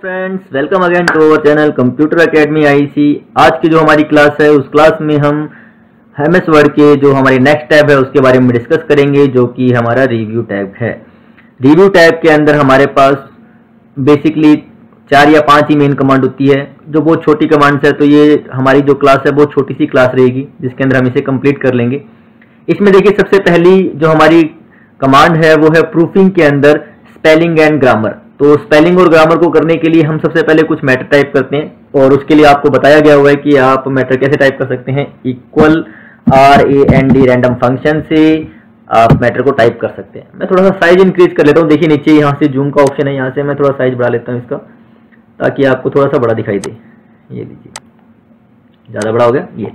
Friends, welcome again to our channel computer academy IC. आज की जो हमारी क्लास है उस क्लास में हम एमएस वर्ड के जो हमारी नेक्स्ट टैब है उसके बारे में डिस्कस करेंगे, जो कि हमारा रिव्यू टैब है। रिव्यू टैब के अंदर हमारे पास बेसिकली 4 या 5 ही मेन कमांड होती है, जो बहुत छोटी कमांड्स है। तो ये हमारी जो क्लास है बहुत छोटी सी क्लास रहेगी, जिसके अंदर हम इसे कंप्लीट कर लेंगे। इसमें देखिए, सबसे पहली जो हमारी कमांड है वो है प्रूफिंग के अंदर स्पेलिंग एंड ग्रामर। तो स्पेलिंग और ग्रामर को करने के लिए हम सबसे पहले कुछ मैटर टाइप करते हैं, और उसके लिए आपको बताया गया हुआ है कि आप मैटर कैसे टाइप कर सकते हैं। इक्वल RAND रैंडम फंक्शन से आप मैटर को टाइप कर सकते हैं। मैं थोड़ा सा साइज इंक्रीज कर लेता हूँ। देखिए नीचे यहाँ से जूम का ऑप्शन है, यहाँ से मैं थोड़ा साइज बढ़ा लेता हूँ इसका, ताकि आपको थोड़ा सा बड़ा दिखाई दे। ये लीजिए, ज़्यादा बड़ा हो गया ये।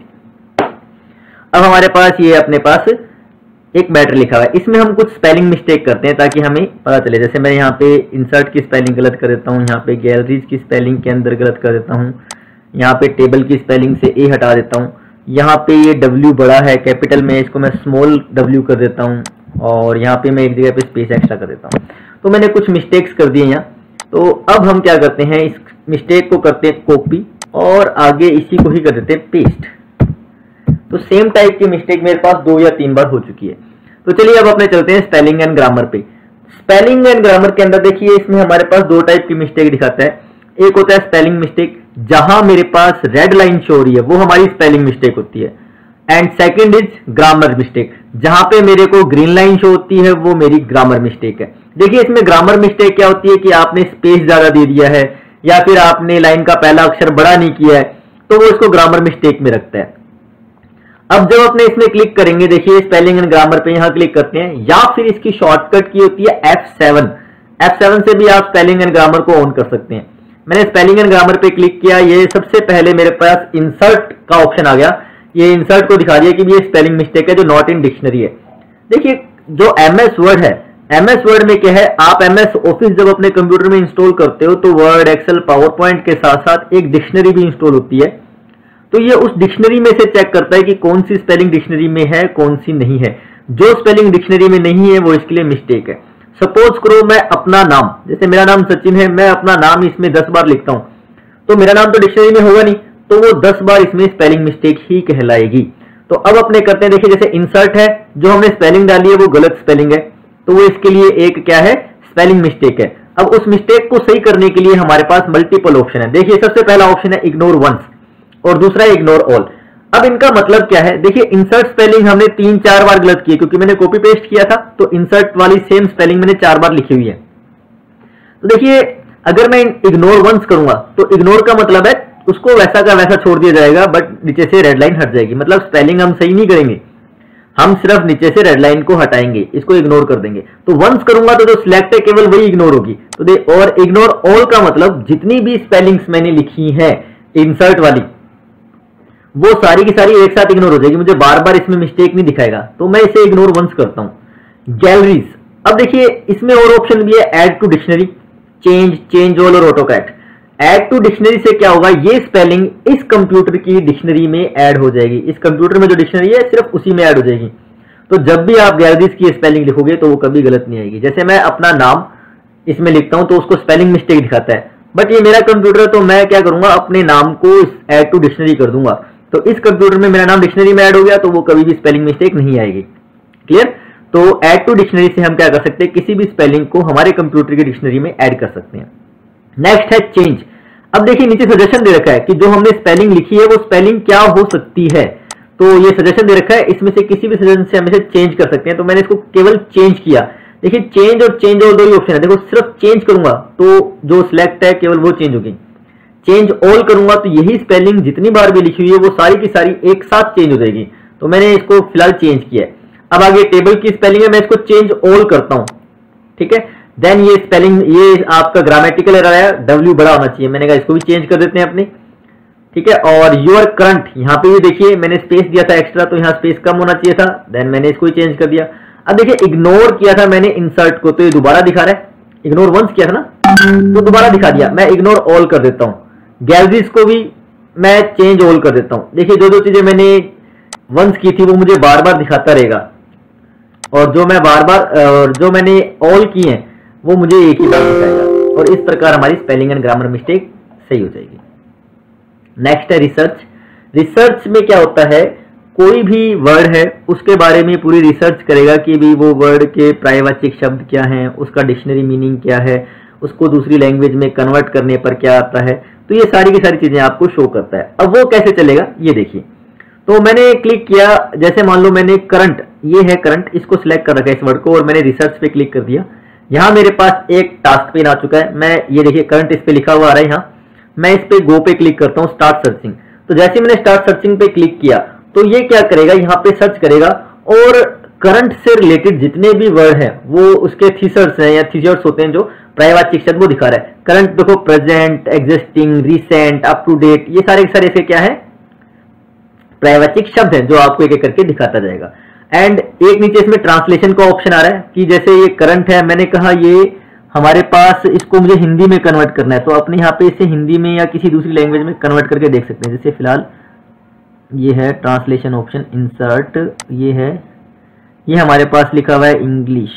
अब हमारे पास ये अपने पास एक मैटर लिखा हुआ है, इसमें हम कुछ स्पेलिंग मिस्टेक करते हैं ताकि हमें पता चले। जैसे मैं यहाँ पे इंसर्ट की स्पेलिंग गलत कर देता हूँ, यहाँ पे गैलरीज की स्पेलिंग के अंदर गलत कर देता हूँ, यहाँ पे टेबल की स्पेलिंग से ए हटा देता हूँ, यहाँ पे ये W बड़ा है कैपिटल में, इसको मैं स्मॉल W कर देता हूँ, और यहाँ पे मैं एक जगह पे स्पेस एक्स्ट्रा कर देता हूँ। तो मैंने कुछ मिस्टेक्स कर दिए यहाँ। तो अब हम क्या करते हैं, इस मिस्टेक को करते हैं कॉपी, और आगे इसी को ही कर देते हैं पेस्ट। तो सेम टाइप की मिस्टेक मेरे पास 2 या 3 बार हो चुकी है। तो चलिए अब अपने चलते हैं स्पेलिंग एंड ग्रामर पे। स्पेलिंग एंड ग्रामर के अंदर देखिए, इसमें हमारे पास 2 टाइप की मिस्टेक दिखाता है। एक होता है स्पेलिंग मिस्टेक, जहां मेरे पास रेड लाइन शो हो रही है वो हमारी स्पेलिंग मिस्टेक होती है। And second is grammar mistake, जहां पे मेरे को ग्रीन लाइन शो होती है वो मेरी ग्रामर मिस्टेक है। देखिए इसमें ग्रामर मिस्टेक क्या होती है कि आपने स्पेस ज्यादा दे दिया है, या फिर आपने लाइन का पहला अक्षर बड़ा नहीं किया है, तो वो इसको ग्रामर मिस्टेक में रखता है। अब जब अपने इसमें क्लिक करेंगे, देखिए स्पेलिंग एंड ग्रामर पे यहां क्लिक करते हैं, या फिर इसकी शॉर्टकट की होती है F7। F7 से भी आप स्पेलिंग एंड ग्रामर को ऑन कर सकते हैं। मैंने स्पेलिंग एंड ग्रामर पे क्लिक किया, ये सबसे पहले मेरे पास इंसर्ट का ऑप्शन आ गया। ये इंसर्ट को दिखा दिया कि ये स्पेलिंग मिस्टेक है जो नॉट इन डिक्शनरी है। देखिए जो MS वर्ड है, MS वर्ड में क्या है, आप MS ऑफिस जब अपने कंप्यूटर में इंस्टॉल करते हो तो वर्ड, एक्सेल, पावर पॉइंट के साथ साथ एक डिक्शनरी भी इंस्टॉल होती है। तो ये उस डिक्शनरी में से चेक करता है कि कौन सी स्पेलिंग डिक्शनरी में है, कौन सी नहीं है। जो स्पेलिंग डिक्शनरी में नहीं है वो इसके लिए मिस्टेक है। सपोज करो मैं अपना नाम, जैसे मेरा नाम सचिन है, मैं अपना नाम इसमें 10 बार लिखता हूं, तो मेरा नाम तो डिक्शनरी में होगा नहीं, तो वो 10 बार इसमें स्पेलिंग मिस्टेक ही कहलाएगी। तो अब अपने करते हैं, देखिए जैसे इंसर्ट है, जो हमने स्पेलिंग डाली है वो गलत स्पेलिंग है, तो वो इसके लिए एक क्या है, स्पेलिंग मिस्टेक है। अब उस मिस्टेक को सही करने के लिए हमारे पास मल्टीपल ऑप्शन है। देखिए सबसे पहला ऑप्शन है इग्नोर वंस, और दूसरा इग्नोर ऑल। अब इनका मतलब क्या है, देखिए इंसर्ट स्पेलिंग हमने 3-4 बार गलत की है, क्योंकि मैंने कॉपी पेस्ट किया था, तो इंसर्ट वाली सेम स्पेलिंग मैंने 4 बार लिखी हुई है। तो देखिए अगर मैं इग्नोर वंस करूंगा तो इग्नोर का मतलब है उसको वैसा का वैसा छोड़ दिया जाएगा, बट नीचे से रेड लाइन हट जाएगी। मतलब स्पेलिंग हम सही नहीं करेंगे, हम सिर्फ नीचे से रेड लाइन को हटाएंगे, इसको इग्नोर कर देंगे। तो वंस करूंगा तो जो सिलेक्ट है केवल वही इग्नोर होगी। तो और इग्नोर ऑल का मतलब जितनी भी स्पेलिंग्स मैंने लिखी है इंसर्ट वाली, वो सारी की सारी एक साथ इग्नोर हो जाएगी, मुझे बार बार इसमें मिस्टेक नहीं दिखाएगा। तो मैं इसे इग्नोर वंस करता हूं। गैलरीज, अब देखिए इसमें और ऑप्शन भी है, add to dictionary, change all और ऑटोकैट। ऐड टू डिक्शनरी से क्या होगा, ये स्पेलिंग इस कंप्यूटर की डिक्शनरी में ऐड हो जाएगी। इस कंप्यूटर में जो डिक्शनरी है सिर्फ उसी में ऐड हो जाएगी। तो जब भी आप गैलरीज की स्पेलिंग लिखोगे तो वो कभी गलत नहीं आएगी। जैसे मैं अपना नाम इसमें लिखता हूं तो उसको स्पेलिंग मिस्टेक दिखाता है, बट ये मेरा कंप्यूटर है तो मैं क्या करूंगा, अपने नाम को ऐड टू डिक्शनरी कर दूंगा। तो इस कंप्यूटर में मेरा नाम डिक्शनरी में ऐड हो गया, तो वो कभी भी स्पेलिंग मिस्टेक नहीं आएगी। क्लियर? तो ऐड टू डिक्शनरी से हम क्या कर सकते हैं, किसी भी स्पेलिंग को हमारे कंप्यूटर की डिक्शनरी में ऐड कर सकते हैं। नेक्स्ट है चेंज। अब देखिए नीचे सजेशन दे रखा है कि जो हमने स्पेलिंग लिखी है वो स्पेलिंग क्या हो सकती है। तो ये सजेशन दे रखा है, इसमें से किसी भी सजेशन से हम इसे चेंज कर सकते हैं। तो मैंने इसको केवल चेंज किया। देखिए चेंज और चेंज ऑल 2 ही ऑप्शन है। देखो सिर्फ चेंज करूंगा तो जो सिलेक्ट है केवल वो चेंज होगी, चेंज ऑल करूंगा तो यही स्पेलिंग जितनी बार भी लिखी हुई है वो सारी की सारी एक साथ चेंज हो जाएगी। तो मैंने इसको फिलहाल चेंज किया है। अब आगे टेबल की स्पेलिंग है, मैं इसको चेंज ऑल करता हूं, ठीक है। देन ये स्पेलिंग, ये आपका ग्रामेटिकल एरर है, W बड़ा होना चाहिए, मैंने कहा इसको भी चेंज कर देते हैं अपने, ठीक है। और योर करंट, यहाँ पे भी देखिए मैंने स्पेस दिया था एक्स्ट्रा, तो यहाँ स्पेस कम होना चाहिए था, देन मैंने इसको ही चेंज कर दिया। अब देखिए इग्नोर किया था मैंने इंसर्ट को, तो ये दोबारा दिखा रहा है। इग्नोर वंस किया था ना, तो दोबारा दिखा दिया। मैं इग्नोर ऑल कर देता हूं। गैलरीज को भी मैं चेंज ऑल कर देता हूं। देखिए जो चीजें मैंने वंस की थी वो मुझे बार बार दिखाता रहेगा, और जो मैं बार बार जो मैंने ऑल की हैं वो मुझे एक ही बार दिखाएगा। और इस प्रकार हमारी स्पेलिंग एंड ग्रामर मिस्टेक सही हो जाएगी। नेक्स्ट है रिसर्च। रिसर्च में क्या होता है, कोई भी वर्ड है उसके बारे में पूरी रिसर्च करेगा कि भी वो वर्ड के पर्यायवाची शब्द क्या हैं, उसका डिक्शनरी मीनिंग क्या है, उसको दूसरी लैंग्वेज में कन्वर्ट करने पर क्या आता है। तो ये सारी की सारी चीजें आपको शो करता है। अब वो कैसे चलेगा ये देखिए। तो मैंने क्लिक किया, जैसे मान लो मैंने करंट, ये है करंट, इसको सिलेक्ट कर रखा है इस वर्ड को, और मैंने रिसर्च पे क्लिक कर दिया। यहाँ मेरे पास एक टास्क पेन आ चुका है। मैं ये देखिए करंट इस पे लिखा हुआ आ रहा है यहाँ। मैं इस पे गो पे क्लिक करता हूँ, स्टार्ट सर्चिंग। तो जैसे मैंने स्टार्ट सर्चिंग पे क्लिक किया तो ये क्या करेगा, यहाँ पे सर्च करेगा और करंट से रिलेटेड जितने भी वर्ड हैं वो उसके थीसर्स हैं या थीसर्स होते हैं जो पर्यायवाची शब्द वो दिखा रहा है। करंट देखो, present, existing, recent, up to date, ये सारे के सारे ऐसे क्या है, पर्यायवाची शब्द हैं जो आपको एक एक करके दिखाता जाएगा। एंड एक नीचे इसमें ट्रांसलेशन का ऑप्शन आ रहा है कि जैसे ये करंट है, मैंने कहा ये हमारे पास, इसको मुझे हिंदी में कन्वर्ट करना है, तो अपने यहाँ पे इसे हिंदी में या किसी दूसरी लैंग्वेज में कन्वर्ट करके देख सकते हैं। जैसे फिलहाल ये है ट्रांसलेशन ऑप्शन, इंसर्ट, ये है, ये हमारे पास लिखा हुआ है इंग्लिश।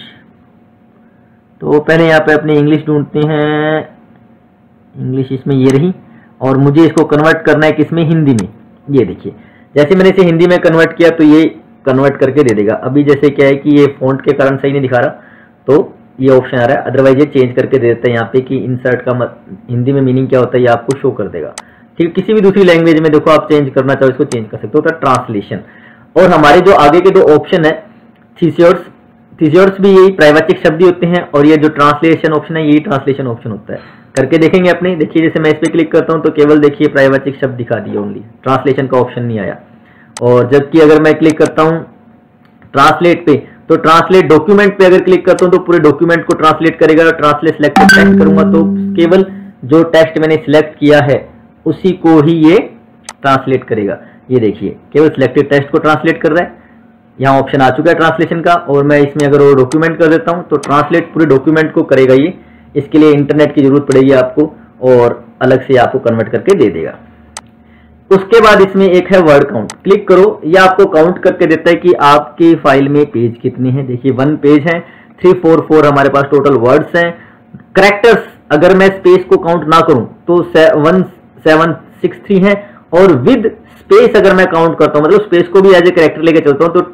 तो पहले यहाँ पे अपने इंग्लिश ढूंढते हैं, इंग्लिश इसमें ये रही, और मुझे इसको कन्वर्ट करना है किसमें, हिंदी में। ये देखिए जैसे मैंने इसे हिंदी में कन्वर्ट किया तो ये कन्वर्ट करके दे देगा। अभी जैसे क्या है कि ये फॉन्ट के कारण सही नहीं दिखा रहा तो ये ऑप्शन आ रहा है, अदरवाइज ये चेंज करके दे देता है यहाँ पे कि इंसर्ट का हिंदी में मीनिंग क्या होता है ये आपको शो कर देगा। ठीक है, किसी भी दूसरी लैंग्वेज में देखो आप चेंज करना चाहो इसको चेंज कर सकते हो। तो ट्रांसलेशन, और हमारे जो आगे के दो ऑप्शन है थीसियर्स, थीसियर्स भी यही पर्यायवाची शब्द ही होते हैं, और ये जो ट्रांसलेशन ऑप्शन है यही ट्रांसलेशन ऑप्शन होता है। करके देखेंगे अपने, देखिए जैसे मैं इस पर क्लिक करता हूँ तो केवल देखिए पर्यायवाची शब्द दिखा दिए, ओनली ट्रांसलेशन का ऑप्शन नहीं आया। और जबकि अगर मैं क्लिक करता हूँ ट्रांसलेट पे, तो ट्रांसलेट डॉक्यूमेंट पे अगर क्लिक करता हूं तो पूरे डॉक्यूमेंट को ट्रांसलेट करेगा। ट्रांसलेट सिलेक्टेड टेक्स्ट करूंगा तो केवल जो टेक्स्ट मैंने सिलेक्ट किया है उसी को ही ये ट्रांसलेट करेगा। ये देखिए केवल सिलेक्टेड टेक्स्ट को ट्रांसलेट कर रहा है। यहाँ ऑप्शन आ चुका है ट्रांसलेशन का, और मैं इसमें अगर वो डॉक्यूमेंट कर देता हूं तो ट्रांसलेट पूरे डॉक्यूमेंट को करेगा ये। इसके लिए इंटरनेट की जरूरत पड़ेगी आपको, और अलग से आपको कन्वर्ट करके दे देगा। उसके बाद इसमें एक है वर्ड काउंट, क्लिक करो, ये आपको काउंट करके देता है कि आपकी फाइल में पेज कितने हैं। देखिए 1 पेज है, 344 हमारे पास टोटल वर्ड्स हैं। कैरेक्टर्स अगर मैं स्पेस को काउंट ना करूं तो 1763 है, और विद स्पेस अगर मैं काउंट करता हूं, मतलब स्पेस को भी एज ए कैरेक्टर लेके चलता हूं तो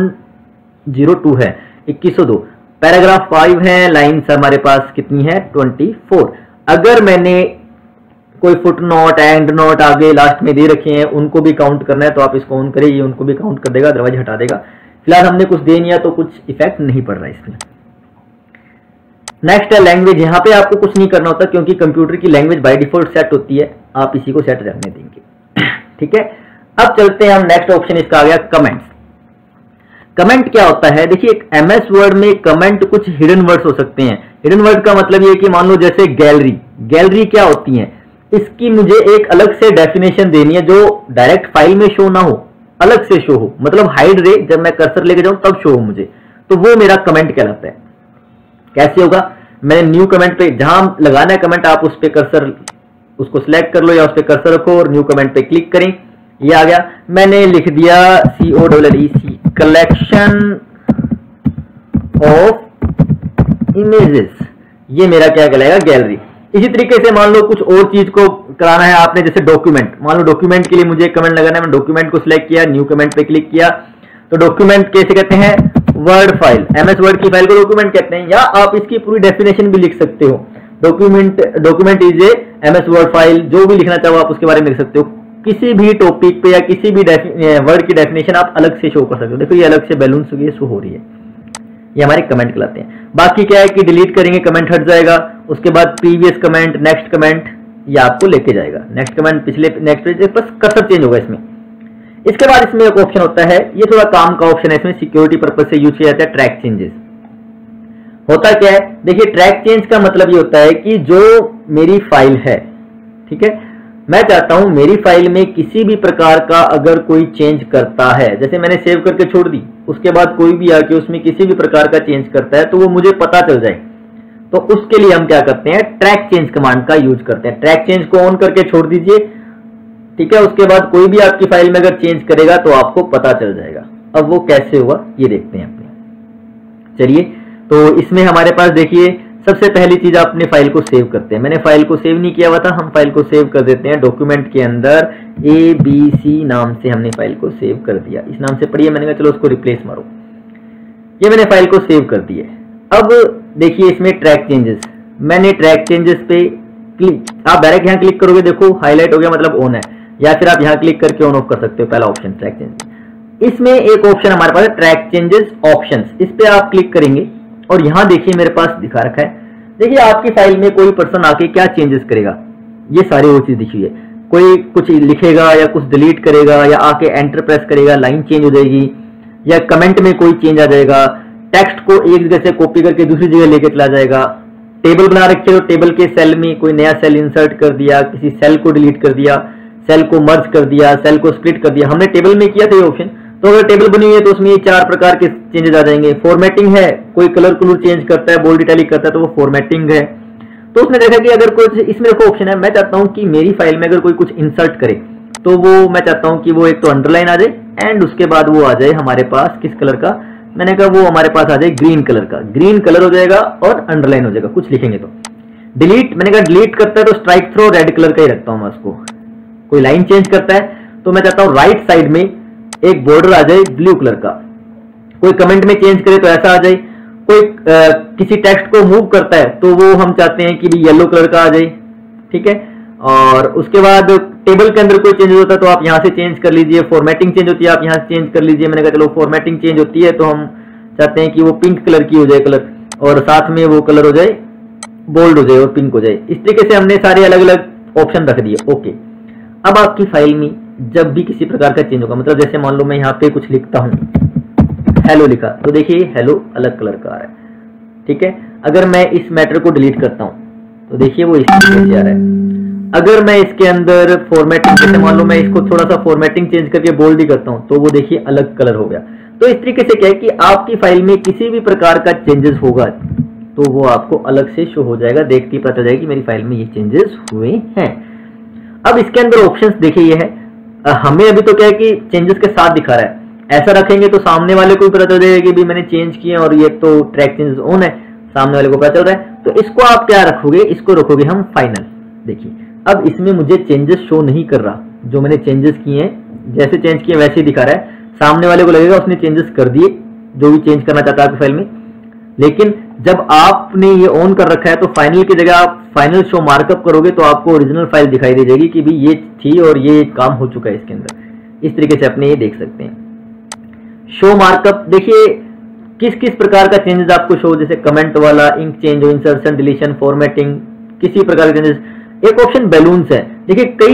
2102 है, 2102। पैराग्राफ 5 है, लाइन्स हमारे पास कितनी है 24। अगर मैंने कोई फुट नोट, एंड नोट आगे लास्ट में दे रखे हैं उनको भी काउंट करना है तो आप इसको ऑन करें, ये उनको भी काउंट कर देगा, अदरवाइज हटा देगा। फिलहाल हमने कुछ दे नहीं है तो कुछ इफेक्ट नहीं पड़ रहा है इसमें। नेक्स्ट है लैंग्वेज। यहाँ पे आपको कुछ नहीं करना होता क्योंकि कंप्यूटर की लैंग्वेज बाय डिफॉल्ट सेट होती है, आप इसी को सेट रखने देंगे। ठीक है, अब चलते हैं हम नेक्स्ट ऑप्शन, इसका आ गया कमेंट्स। कमेंट क्या होता है, देखिए एक एमएस वर्ड में कमेंट कुछ हिडन वर्ड्स हो सकते हैं। हिडन वर्ड का मतलब ये कि मान लो जैसे गैलरी, गैलरी क्या होती है, इसकी मुझे एक अलग से डेफिनेशन देनी है जो डायरेक्ट फाइल में शो ना हो, अलग से शो हो, मतलब हाइड रहे, जब मैं कर्सर लेके जाऊं तब शो हो मुझे, तो वो मेरा कमेंट कहलाता है। कैसे होगा, मैंने न्यू कमेंट पे जहां लगाना है कमेंट, आप उस पे कर्सर उसको सिलेक्ट कर लो या उस पे कर्सर रखो और न्यू कमेंट पे क्लिक करें, ये आ गया। मैंने लिख दिया COLLEC, कलेक्शन ऑफ इमेजेस, ये मेरा क्या कहलाएगा, गैलरी। इसी तरीके से मान लो कुछ और चीज को कराना है आपने, जैसे डॉक्यूमेंट, मान लो डॉक्यूमेंट के लिए मुझे कमेंट लगाना है, मैं डॉक्यूमेंट को सिलेक्ट किया, न्यू कमेंट पे क्लिक किया, तो डॉक्यूमेंट कैसे कहते हैं, वर्ड फाइल, एमएस वर्ड की फाइल को डॉक्यूमेंट कहते हैं, या आप इसकी पूरी डेफिनेशन भी लिख सकते हो। Document is a MS word file, जो भी लिखना चाहो आप उसके बारे में लिख सकते हो। किसी भी टॉपिक पे या किसी भी वर्ड की डेफिनेशन आप अलग से शो कर सकते हो। देखो ये अलग से बैलून शो हो रही है, ये हमारे कमेंट कहलाते हैं। बाकी क्या है कि डिलीट करेंगे कमेंट हट जाएगा, उसके बाद प्रीवियस कमेंट, नेक्स्ट कमेंट, ये आपको लेके जाएगा। नेक्स्ट कमेंट पिछले नेक्स्ट पेज, बस कर्सर चेंज होगा इसमें। इसके बाद इसमें एक ऑप्शन होता है, ये थोड़ा काम का ऑप्शन है, इसमें सिक्योरिटी पर्पज से यूज किया जाता है, ट्रैक चेंजेस। होता क्या है, देखिए ट्रैक चेंज का मतलब ये होता है कि जो मेरी फाइल है, ठीक है, मैं चाहता हूं मेरी फाइल में किसी भी प्रकार का अगर कोई चेंज करता है, जैसे मैंने सेव करके छोड़ दी, उसके बाद कोई भी आके उसमें किसी भी प्रकार का चेंज करता है तो वो मुझे पता चल जाए, तो उसके लिए हम क्या करते हैं, ट्रैक चेंज कमांड का यूज करते हैं। ट्रैक चेंज को ऑन करके छोड़ दीजिए, ठीक है, उसके बाद कोई भी आपकी फाइल में अगर चेंज करेगा तो आपको पता चल जाएगा। अब वो कैसे हुआ ये देखते हैं अपने, चलिए। तो इसमें हमारे पास देखिए सबसे पहली चीज आप अपने फाइल को सेव करते हैं। मैंने फाइल को सेव नहीं किया हुआ था, हम फाइल को सेव कर देते हैं। डॉक्यूमेंट के अंदर ABC नाम से हमने फाइल को सेव कर दिया। इस नाम से पढ़िए, मैंने कहा चलो उसको रिप्लेस मारो। ये मैंने फाइल को सेव कर दी है। अब देखिए इसमें ट्रैक चेंजेस, मैंने ट्रैक चेंजेस पे क्लिक, आप डायरेक्ट यहाँ क्लिक करोगे, देखो हाईलाइट हो गया मतलब ऑन है, या फिर आप यहाँ क्लिक करके ऑन ऑफ कर सकते हो। पहला ऑप्शन ट्रैक चेंजेस, इसमें एक ऑप्शन हमारे पास है ट्रैक चेंजेस ऑप्शंस, इस पे आप क्लिक करेंगे और यहाँ देखिए मेरे पास दिखा रखा है। देखिए आपकी फाइल में कोई पर्सन आके क्या चेंजेस करेगा, ये सारी वो चीज दिखी है। कोई कुछ लिखेगा या कुछ डिलीट करेगा या आके एंटर प्रेस करेगा, लाइन चेंज हो जाएगी, या कमेंट में कोई चेंज आ जाएगा, टेक्स्ट को एक जगह से कॉपी करके दूसरी जगह लेके चला जाएगा। टेबल बना रखे हो, टेबल के सेल में कोई नया सेल इंसर्ट कर दिया, किसी सेल को डिलीट कर दिया, सेल को मर्ज कर दिया, सेल को स्प्लिट कर दिया। हमने टेबल में किया था ये ऑप्शन, तो अगर टेबल बनी हुई है तो उसमें ये 4 प्रकार के चेंजेस आ जाएंगे। फॉर्मेटिंग है, कोई कलर चेंज करता है, बोल्ड इटैलिक करता है, तो वो फॉर्मेटिंग है। तो उसने देखा कि अगर कोई, इसमें देखो ऑप्शन है, मैं चाहता हूं कि मेरी फाइल में अगर कोई कुछ इंसर्ट करे तो वो मैं चाहता हूं कि वो एक तो अंडरलाइन आ जाए एंड उसके बाद वो आ जाए हमारे पास किस कलर का, मैंने कहा वो हमारे पास आ जाए ग्रीन कलर का। ग्रीन कलर हो जाएगा और अंडरलाइन हो जाएगा कुछ लिखेंगे तो। डिलीट, मैंने कहा डिलीट करता है तो स्ट्राइक थ्रो रेड कलर का ही रखता हूं मैं उसको। कोई लाइन चेंज करता है तो मैं चाहता हूं राइट साइड में एक बॉर्डर आ जाए ब्लू कलर का। कोई कमेंट में चेंज करे तो ऐसा आ जाए। कोई किसी टेक्स्ट को मूव करता है तो वो हम चाहते हैं कि भी येलो कलर का आ जाए, ठीक है। और उसके बाद टेबल के अंदर कोई चेंज होता है तो आप यहां से चेंज कर लीजिए। फॉर्मेटिंग चेंज होती है, आप यहां से चेंज कर लीजिए। मैंने कहा चलो फॉर्मेटिंग चेंज होती है तो हम चाहते हैं कि वो पिंक कलर की हो जाए कलर, और साथ में वो कलर हो जाए बोल्ड हो जाए और पिंक हो जाए। इस तरीके से हमने सारे अलग अलग ऑप्शन रख दिए। ओके, अब आपकी फाइल में जब भी किसी प्रकार का चेंज होगा, मतलब जैसे मान लो मैं यहाँ पे कुछ लिखता हूँ, हेलो लिखा, तो देखिए हेलो अलग कलर का आ रहा है, ठीक है। अगर मैं इस मैटर को डिलीट करता हूँ तो देखिए वो इस तरीके से आ रहा है। अगर मैं इसके अंदर फॉर्मेटिंग, जैसे मान लो मैं इसको थोड़ा सा फॉर्मेटिंग चेंज करके बोल्ड ही करता हूँ तो वो देखिए अलग कलर हो गया। तो इस तरीके से क्या है कि आपकी फाइल में किसी भी प्रकार का चेंजेस होगा तो वो आपको अलग से शो हो जाएगा, देखते ही पता जाएगा कि मेरी फाइल में ये चेंजेस हुए हैं। अब इसके अंदर ऑप्शंस देखिए ये है, हमें अभी तो क्या है कि चेंजेस के साथ दिखा रहा है। ऐसा रखेंगे तो सामने वाले को पता चल जाएगा कि भी मैंने चेंज किए और ये तो ट्रैक चेंजेस ऑन है, सामने वाले को पता चल रहा है। तो इसको आप क्या रखोगे, इसको रखोगे हम फाइनल। देखिए अब इसमें मुझे चेंजेस शो नहीं कर रहा, जो मैंने चेंजेस किए हैं जैसे चेंज किए वैसे ही दिखा रहा है। सामने वाले को लगेगा उसने चेंजेस कर दिए, जो भी चेंज करना चाहता है आपकी फाइल में। लेकिन जब आपने ये ऑन कर रखा है तो फाइनल की जगह आप फाइनल शो मार्कअप करोगे तो आपको ओरिजिनल फाइल दिखाई दे जाएगी कि भी ये थी और ये काम हो चुका है इसके अंदर। इस तरीके से अपने ये देख सकते हैं। शो मार्कअप देखिए किस किस प्रकार का चेंजेस आपको शो, जैसे कमेंट वाला, इंक चेंज हो, इंसर्शन, डिलीशन, फॉर्मेटिंग, किसी प्रकार के चेंजेस। एक ऑप्शन बैलून्स है, देखिए कई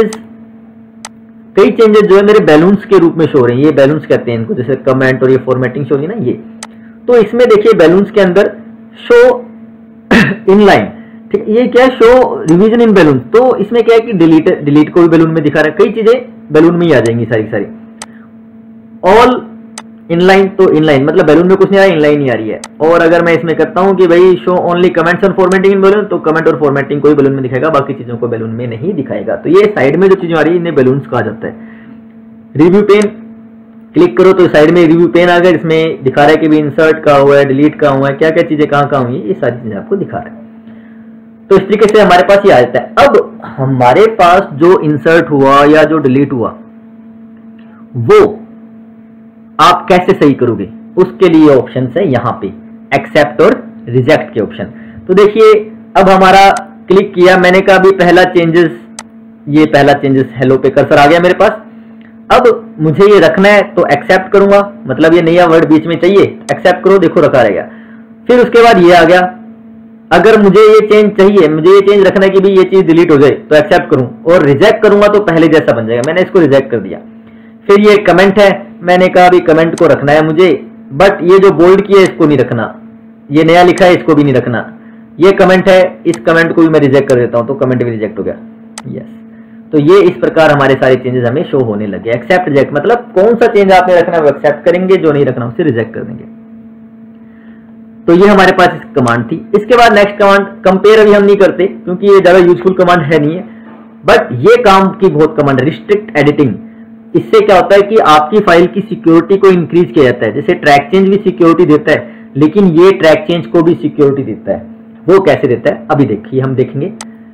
चेंजेस जो है मेरे बैलून्स के रूप में शो हो रहे हैं। ये बैलून्स कहते हैं इनको, जैसे कमेंट और ये फॉर्मेटिंग शो होगी ना ये। तो इसमें देखिए बैलून्स के अंदर शो इनलाइन, ठीक, ये क्या है, शो रिवीजन इन बैलून। तो इसमें क्या है कि डिलीट को भी बैलून में दिखा रहा है, कई चीजें बैलून में ही आ जाएंगी सारी सारी। ऑल इनलाइन, तो इनलाइन मतलब बैलून में कुछ नहीं आ रहा है, इनलाइन ही आ रही है। और अगर मैं इसमें करता हूं कि भाई show only comments and formatting in balloon, तो कमेंट और फॉर्मेटिंग को ही बैलून में दिखाएगा, बाकी चीजों को बैलून में नहीं दिखाएगा। तो ये साइड में जो चीजें आ रही है इन्हें बैलून्स कहा जाता है। रिव्यू पेन क्लिक करो तो साइड में रिव्यू पेन आ गया, इसमें दिखा रहा है कि भी इंसर्ट का हुआ है, डिलीट का हुआ है, क्या क्या चीजें कहां हुई है, ये सारी चीजें आपको दिखा रहा है। तो इस तरीके से हमारे पास ये आ जाता है। अब हमारे पास जो इंसर्ट हुआ या जो डिलीट हुआ वो आप कैसे सही करोगे, उसके लिए ऑप्शन है यहाँ पे एक्सेप्ट और रिजेक्ट के ऑप्शन। तो देखिए अब हमारा क्लिक किया, मैंने कहा अभी पहला चेंजेस, ये पहला चेंजेस हेलो पे कर्सर आ गया मेरे पास। अब मुझे ये रखना है तो एक्सेप्ट करूंगा, मतलब ये नया वर्ड बीच में चाहिए, एक्सेप्ट करो, देखो रखा रहेगा। फिर उसके बाद ये आ गया, अगर मुझे ये चेंज चाहिए, मुझे ये चेंज रखना है कि भी ये चीज डिलीट हो जाए तो एक्सेप्ट करूं, और रिजेक्ट करूंगा तो पहले जैसा बन जाएगा, मैंने इसको रिजेक्ट कर दिया। फिर ये कमेंट है, मैंने कहा अभी कमेंट को रखना है मुझे, बट ये जो बोल्ड किया है इसको नहीं रखना, ये नया लिखा है इसको भी नहीं रखना। ये कमेंट है, इस कमेंट को भी मैं रिजेक्ट कर देता हूं तो कमेंट भी रिजेक्ट हो गया। यस, तो ये इस प्रकार हमारे सारे चेंजेस हमें शो होने लगे। एक्सेप्ट रिजेक्ट मतलब कौन सा चेंज आपने रखना है वो एक्सेप्ट करेंगे, जो नहीं रखना उसे रिजेक्ट कर देंगे। तो ये हमारे पास कमांड थी। इसके बाद नेक्स्ट कमांड कंपेयर अभी हम नहीं करते क्योंकि ये ज्यादा यूजफुल कमांड है नहीं है, बट ये काम की बहुत कमांड है, रिस्ट्रिक्ट एडिटिंग। इससे क्या होता है कि आपकी फाइल की सिक्योरिटी को इंक्रीज किया जाता है। जैसे ट्रैक चेंज भी सिक्योरिटी देता है, लेकिन ये ट्रैक चेंज को भी सिक्योरिटी देता है। वो कैसे देता है अभी देखिए, हम देखेंगे।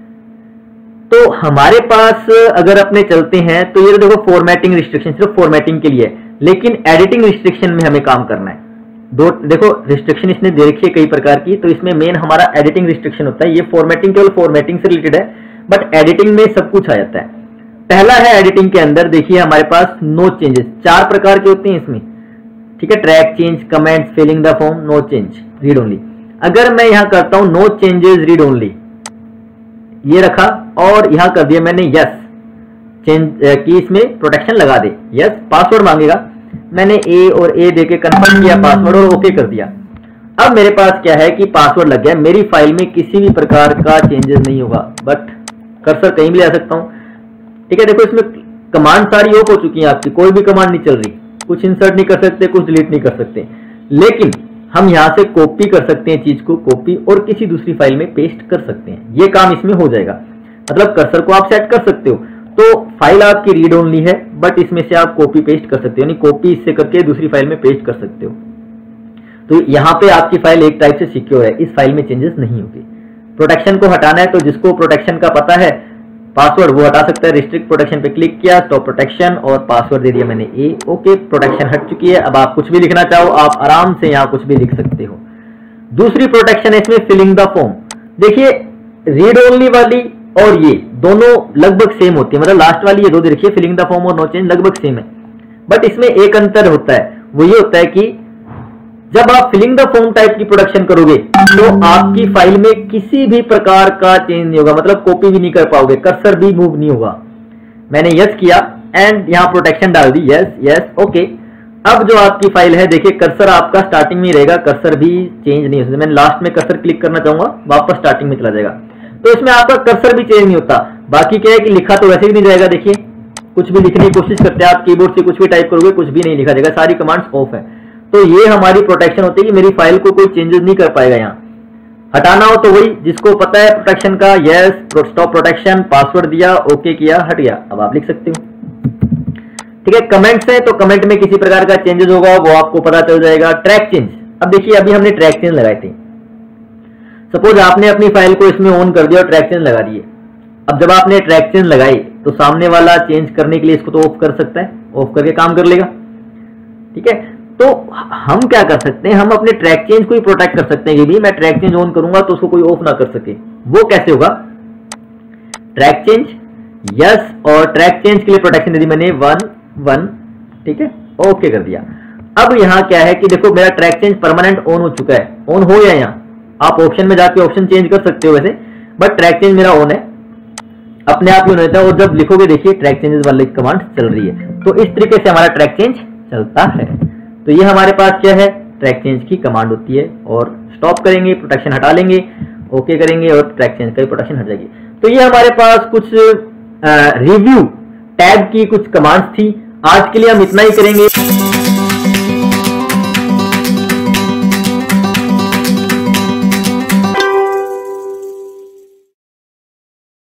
तो हमारे पास अगर अपने चलते हैं तो ये देखो फॉर्मेटिंग रिस्ट्रिक्शन सिर्फ फॉर्मेटिंग के लिए है, लेकिन एडिटिंग रिस्ट्रिक्शन में हमें काम करना है। दो देखो रिस्ट्रिक्शन इसने दे रखी है कई प्रकार की, तो इसमें मेन हमारा एडिटिंग रिस्ट्रिक्शन होता है। ये फॉर्मेटिंग केवल फॉर्मेटिंग से रिलेटेड है, बट एडिटिंग में सब कुछ आ जाता है। पहला है एडिटिंग के अंदर देखिए हमारे पास नो चेंजेस, 4 प्रकार के होते हैं इसमें, ठीक है। Track change, comments, filling the form, no change, read only. अगर मैं यहां करता हूं नो चेंजेस रीड ओनली, ये रखा और यहां कर दिया मैंने यस चेंज की, इसमें प्रोटेक्शन लगा दे, यस पासवर्ड मांगेगा, मैंने ए और ए देके कंफर्म किया पासवर्ड और ओके कर दिया। अब मेरे पास क्या है कि पासवर्ड लग गया, मेरी फाइल में किसी भी प्रकार का चेंजेस नहीं होगा, बट कर्सर कहीं भी ले आ सकता हूं, ठीक है। देखो इसमें कमांड सारी ऑफ हो चुकी है आपकी, कोई भी कमांड नहीं चल रही, कुछ इंसर्ट नहीं कर सकते, कुछ डिलीट नहीं कर सकते, लेकिन हम यहां से कॉपी कर सकते हैं, चीज को कॉपी और किसी दूसरी फाइल में पेस्ट कर सकते हैं। ये काम इसमें हो जाएगा, मतलब कर्सर को आप सेट कर सकते हो। तो फाइल आपकी रीड ओनली है, बट इसमें से आप कॉपी पेस्ट कर सकते हो, यानी कॉपी इससे करके दूसरी फाइल में पेस्ट कर सकते हो। तो यहां पे आपकी फाइल एक टाइप से सिक्योर है, इस फाइल में चेंजेस नहीं होगी। प्रोटेक्शन को हटाना है तो जिसको प्रोटेक्शन का पता है पासवर्ड वो हटा सकता है। रिस्ट्रिक्ट प्रोटेक्शन पे क्लिक किया, स्टॉप प्रोटेक्शन और पासवर्ड दे दिया मैंने ए, ओके, प्रोटेक्शन हट चुकी है। अब आप कुछ भी लिखना चाहो आप आराम से यहाँ कुछ भी लिख सकते हो। दूसरी प्रोटेक्शन है इसमें फिलिंग द फॉर्म। देखिए रीड ओनली वाली और ये दोनों लगभग सेम होती है, मतलब लास्ट वाली ये दो देखिए फिलिंग द फॉर्म और नो चेंज लगभग सेम है, बट इसमें एक अंतर होता है, वो ये होता है कि जब आप फिलिंग द फॉर्म टाइप की प्रोडक्शन करोगे तो आपकी फाइल में किसी भी प्रकार का चेंज नहीं होगा, मतलब कॉपी भी नहीं कर पाओगे, कर्सर भी मूव नहीं होगा। मैंने यस किया एंड यहां प्रोटेक्शन डाल दी, यस यस ओके। अब जो आपकी फाइल है देखिए कर्सर आपका स्टार्टिंग में ही रहेगा, कर्सर भी चेंज नहीं हो सकता। मैं लास्ट में कर्सर क्लिक करना चाहूंगा, वापस स्टार्टिंग में चला जाएगा, तो इसमें आपका कर्सर भी चेंज नहीं होता। बाकी क्या है कि लिखा तो वैसे ही नहीं जाएगा, देखिए कुछ भी लिखने की कोशिश करते हैं आप कीबोर्ड से कुछ भी टाइप करोगे कुछ भी नहीं लिखा जाएगा, सारी कमांड्स ऑफ है। तो ये हमारी प्रोटेक्शन होती है कि मेरी फाइल को कोई चेंजेस नहीं कर पाएगा। यहाँ हटाना हो तो वही जिसको पता है प्रोटेक्शन का, यस स्टॉप प्रोटेक्शन, पासवर्ड दिया, ओके किया, हट गया, अब आप लिख सकते हो, ठीक है। कमेंट्स है तो कमेंट में किसी प्रकार का चेंजेस होगा वो आपको पता चल जाएगा। ट्रैक चेंज, अब देखिए अभी हमने ट्रैक चेंज लगाए थे, सपोज आपने अपनी फाइल को इसमें ऑन कर दिया और ट्रैक चेंज लगा दिए। अब जब आपने ट्रैक चेंज लगाई तो सामने वाला चेंज करने के लिए इसको तो ऑफ कर सकता है, ऑफ करके काम कर लेगा, ठीक है। तो हम क्या कर सकते हैं, हम अपने ट्रैक चेंज को ही प्रोटेक्ट कर सकते हैं कि भी मैं ट्रैक चेंज ऑन करूंगा तो उसको कोई ऑफ ना कर सके। वो कैसे होगा, ट्रैक चेंज यस और ट्रैक चेंज के लिए प्रोटेक्शन दे दी मैंने 1 ठीक है, ओके कर दिया। अब यहाँ क्या है कि देखो मेरा ट्रैक चेंज परमानेंट ऑन हो चुका है, ऑन हो गया। यहाँ आप ऑप्शन में जाके ऑप्शन चेंज कर सकते हो वैसे, बट ट्रैक चेंज मेरा ऑन है, अपने आप ही ऑन रहता है। और जब लिखोगे देखिए ट्रैक चेंजेस वाली कमांड चल रही है, तो इस तरीके से हमारा ट्रैक चेंज चलता है। तो ये हमारे पास क्या है, ट्रैक चेंज की कमांड होती है, और स्टॉप करेंगे प्रोटेक्शन हटा लेंगे, ओके करेंगे और ट्रैक चेंज का प्रोटेक्शन हट जाएगी। तो ये हमारे पास कुछ रिव्यू टैब की कुछ कमांड्स थी। आज के लिए हम इतना ही करेंगे।